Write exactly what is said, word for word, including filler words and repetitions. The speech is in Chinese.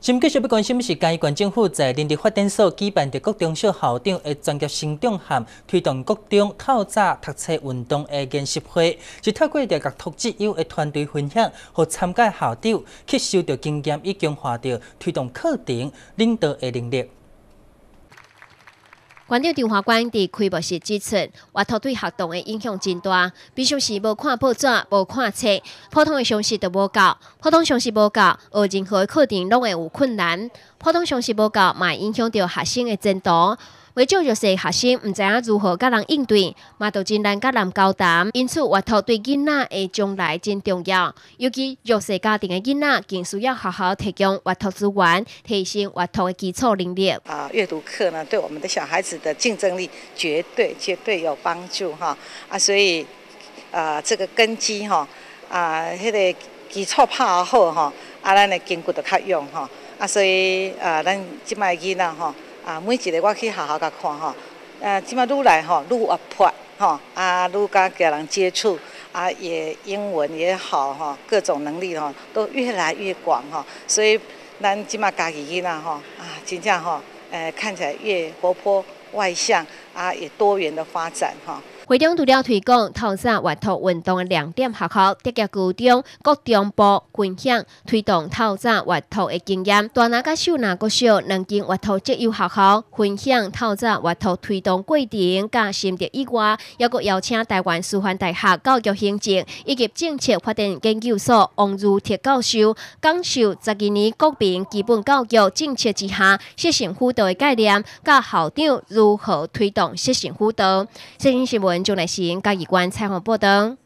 新继续要关心是嘉义县政府在人力发展所举办的各中小校长的专业成长函，推动各中透早读册运动的研习会，是透过着甲读资优的团队分享，和参加校长吸收着经验，以强化着推动课程领导的能力。 县长张华官伫开幕式指出，活读对学童的影响真大。平常时无看报纸、无看册，普通的常识都无够。普通常识无够，学任何的课程拢会有困难。普通常识无够，嘛会影响到学生的前途。为少弱势学生唔知影如何甲人应对，嘛就真难甲人交谈。因此，活读对囡仔的将来真重要。尤其弱势家庭的囡仔，更需要好好提供活读资源，提升活读的基础能力。 啊，阅读课呢，对我们的小孩子的竞争力绝对绝对有帮助哈啊，所以啊，这个根基哈啊，迄个基础打好哈，啊，咱的筋骨就较用哈啊，所以啊，咱即摆囡仔吼。 啊，每一个我去好好甲看吼，呃，即摆愈来吼愈活泼吼，啊，愈甲跟人接触，啊，也英文也好哈，各种能力吼都越来越广哈，所以咱即摆家己囡仔吼啊，真正吼，呃，看起来越活泼外向啊，也多元的发展哈。 会中除了推广透早活读运动的亮点学校，积极高中各中部分享推动透早活读的经验。大拿甲小拿国小两间活读职优学校分享透早活读推动过程甲心得以外，也阁邀请台湾师范大学教育行政以及政策发展研究所王如铁教授讲授十二年国民基本教育政策之下适性辅导的概念，甲校长如何推动适性辅导。新闻新闻。 钟乃贤嘉义县采访报道。